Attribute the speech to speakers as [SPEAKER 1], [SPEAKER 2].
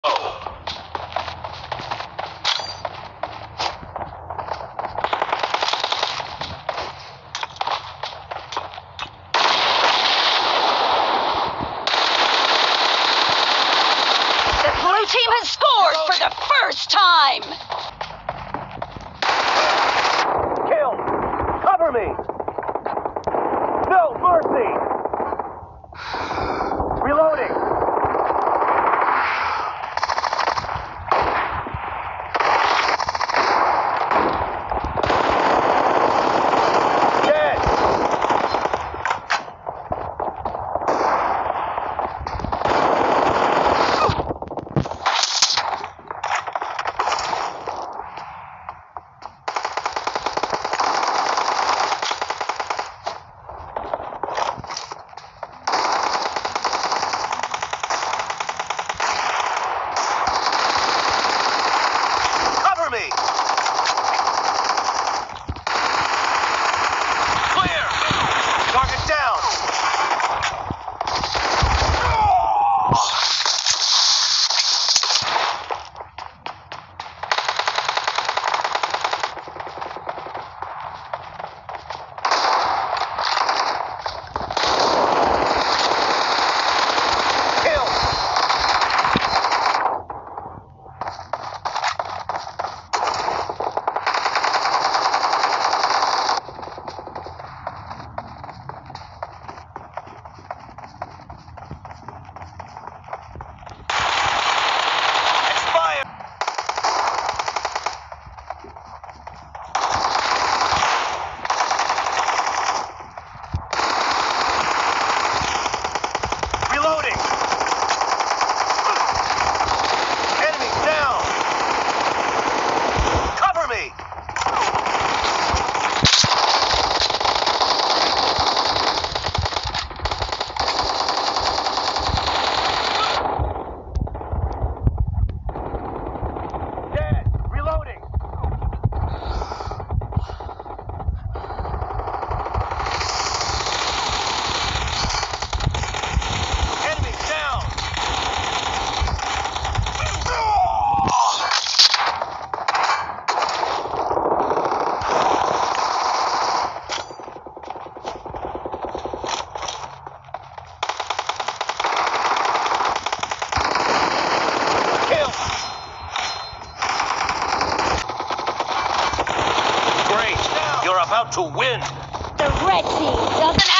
[SPEAKER 1] Blue team has scored for the first time!
[SPEAKER 2] Kill! Cover me! No mercy! Reloading! Dead! Clear! Target down! Kill! Reloading! Enemy down! Cover me! Dead! Reloading! Enemy down! Kill! Great! You're about to win!
[SPEAKER 1] The red team doesn't